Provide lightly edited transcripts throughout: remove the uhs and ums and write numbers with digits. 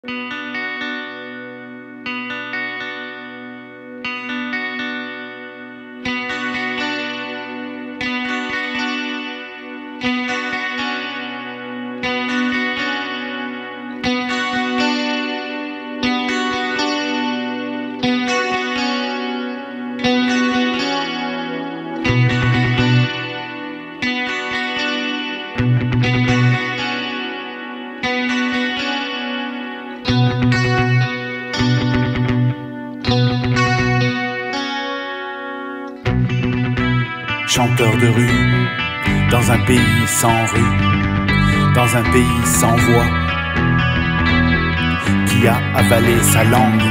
Chanteur de rue, dans un pays sans rue, dans un pays sans voix, qui a avalé sa langue.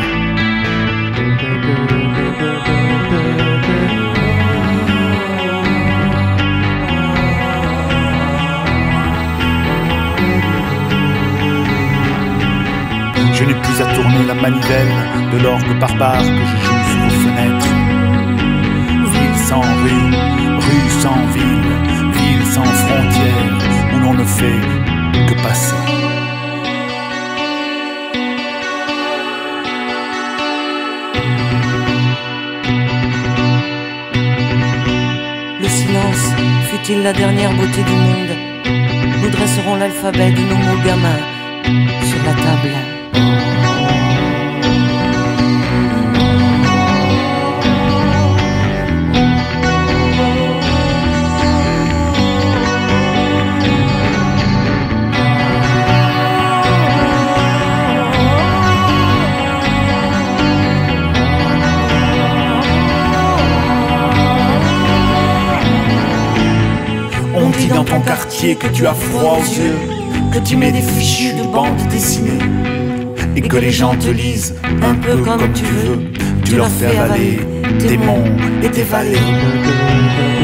Je n'ai plus à tourner la manivelle de l'orgue barbare que je joue sur vos fenêtres. Ville sans rue, rue sans ville, ville sans frontières, où l'on ne fait que passer. Le silence fut-il la dernière beauté du monde? Nous dresserons l'alphabet de nos mots gamins sur la table. On dit dans ton quartier que tu as froid aux yeux, que tu mets des fichus de bandes dessinées, et que les gens te lisent un peu comme tu veux. Tu leur fais avaler tes monts et tes vallées.